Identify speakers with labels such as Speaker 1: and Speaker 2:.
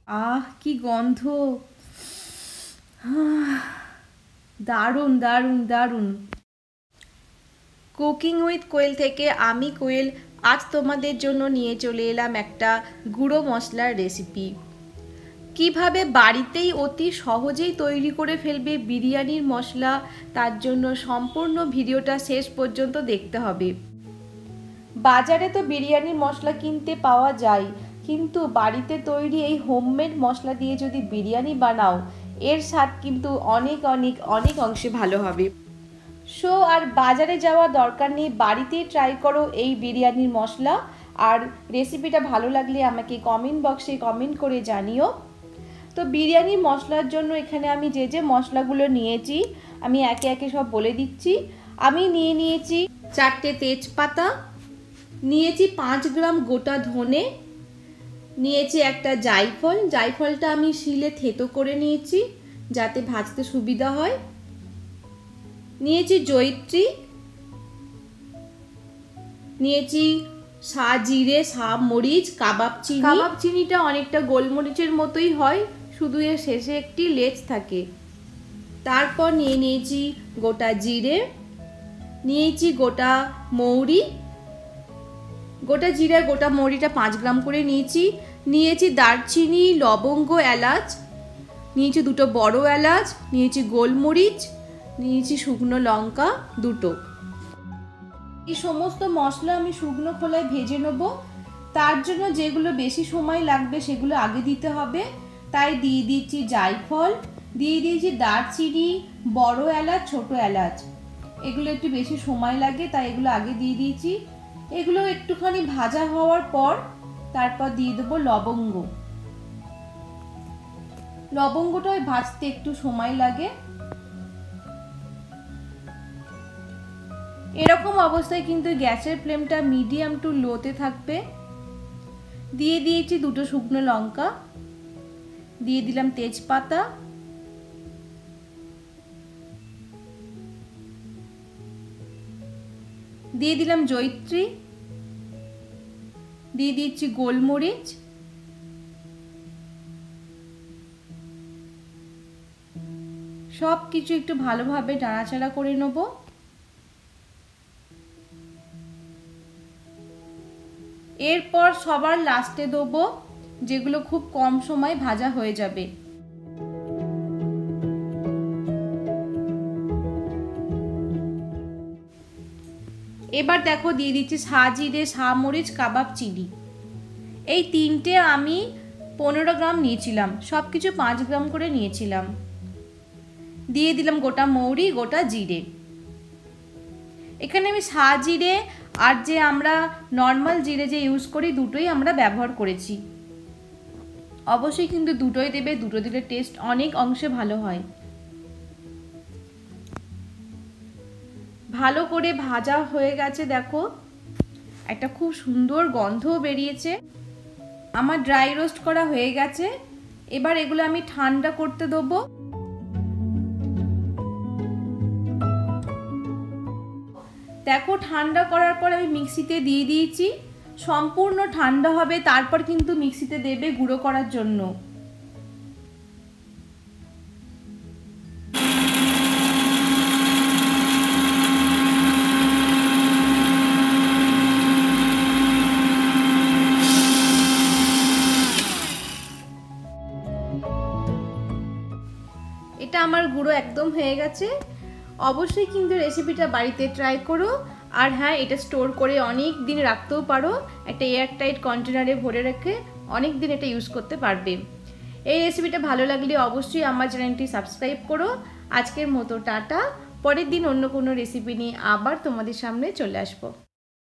Speaker 1: কি গন্ধ! দারুণ দারুণ দারুণ। কুকিং উইথ কোয়েল থেকে আমি কোয়েল আজ তোমাদের জন্য নিয়ে চলে এলাম একটা গুঁড়ো মশলার রেসিপি। কিভাবে বাড়িতেই অতি সহজেই তৈরি করে ফেলবে বিরিয়ানির মশলা, তার জন্য সম্পূর্ণ ভিডিওটা শেষ পর্যন্ত দেখতে হবে। বাজারে তো বিরিয়ানির মশলা কিনতে পাওয়া যায়, কিন্তু বাড়িতে তৈরি এই হোমমেড মশলা দিয়ে যদি বিরিয়ানি বানাও, এর স্বাদ কিন্তু অনেক অনেক অনেক অংশে ভালো হবে। সো আর বাজারে যাওয়ার দরকার নেই, বাড়িতেই ট্রাই করো এই বিরিয়ানির মশলা। আর রেসিপিটা ভালো লাগলে আমাকে কমেন্ট বক্সে কমেন্ট করে জানিও। তো বিরিয়ানির মশলার জন্য এখানে আমি যে যে মশলাগুলো নিয়েছি আমি একে একে সব বলে দিচ্ছি। আমি নিয়েছি 4টে তেজপাতা, নিয়েছি 5 গ্রাম গোটা ধনে, নিয়েছি একটা জায়ফল। জায়ফলটা আমি শিলে থেতো করে নিয়েছি যাতে ভাজতে সুবিধা হয়। নিয়েছি জয়িত্রী, নিয়েছি জিরে, মরিচ, কাবাব চিনি। কাবাব চিনিটা অনেকটা গোলমরিচের মতোই হয়, শুধু এর শেষে একটি লেজ থাকে। তারপর নিয়েছি গোটা জিরে, নিয়েছি গোটা মৌরি। গোটা জিরে গোটা মৌরিটা 5 গ্রাম করে নিয়েছি দারচিনি, লবঙ্গ, এলাচ, নিয়েছি 2টো বড় এলাচ, নিয়েছি গোলমরিচ, নিয়েছি শুকনো লঙ্কা 2টো। এই সমস্ত মশলা আমি শুকনো খোলায় ভেজে নেব। তার জন্য যেগুলো বেশি সময় লাগবে সেগুলো আগে দিতে হবে, তাই দিয়ে দিচ্ছি জায়ফল, দিয়ে দিয়েছি দারচিনি, বড় এলাচ, ছোট এলাচ। এগুলো একটু বেশি সময় লাগে তাই এগুলো আগে দিয়ে দিয়েছি। এগুলো একটুখানি ভাজা হওয়ার পর তারপর দিয়ে দেবো লবঙ্গ। লবঙ্গটা ভাজতে একটু সময় লাগে। এরকম অবস্থায় কিন্তু গ্যাসের ফ্লেমটা মিডিয়াম টু লোতে থাকবে। দিয়ে দিয়েছি 2টো শুকনো লঙ্কা, দিয়ে দিলাম তেজপাতা, দিয়ে দিলাম জয়িত্রী, দিয়ে দিচ্ছি গোলমরিচ, সব কিছু একটু ভালোভাবে নাড়াচাড়া করে নেব। এরপর সবার লাস্টে দেবো যেগুলো খুব কম সময় ভাজা হয়ে যাবে। এবার দেখো দিয়ে দিচ্ছি জিরে, মরিচ, কাবাব চিনি। এই 3টে আমি 15 গ্রাম নিয়েছিলাম, সব কিছু 5 গ্রাম করে নিয়েছিলাম। দিয়ে দিলাম গোটা মৌরি, গোটা জিরে। এখানে আমি জিরে আর যে আমরা নর্মাল জিরে যে ইউজ করি দুটোই আমরা ব্যবহার করেছি। অবশ্যই কিন্তু দুটোই দেবে, দুটো দিলে টেস্ট অনেক অংশে ভালো হয়। ভালো করে ভাজা হয়ে গেছে, দেখো একটা খুব সুন্দর গন্ধও বেরিয়েছে। আমার ড্রাই রোস্ট করা হয়ে গেছে। এবার এগুলো আমি ঠান্ডা করতে দেবো। দেখো ঠান্ডা করার পর আমি মিক্সিতে দিয়ে দিয়েছি। সম্পূর্ণ ঠান্ডা হবে তারপর কিন্তু মিক্সিতে দেবে গুঁড়ো করার জন্য। এটা আমার গুঁড়ো একদম হয়ে গেছে। অবশ্যই কিন্তু রেসিপিটা বাড়িতে ট্রাই করো। আর হ্যাঁ, এটা স্টোর করে অনেক দিন রাখতেও পারো, একটা এয়ারটাইট কন্টেনারে ভরে রেখে অনেক দিন এটা ইউজ করতে পারবে। এই রেসিপিটা ভালো লাগলে অবশ্যই আমার চ্যানেলটি সাবস্ক্রাইব করো। আজকের মতো টাটা। পরের দিন অন্য কোনো রেসিপি নিয়ে আবার তোমাদের সামনে চলে আসবো।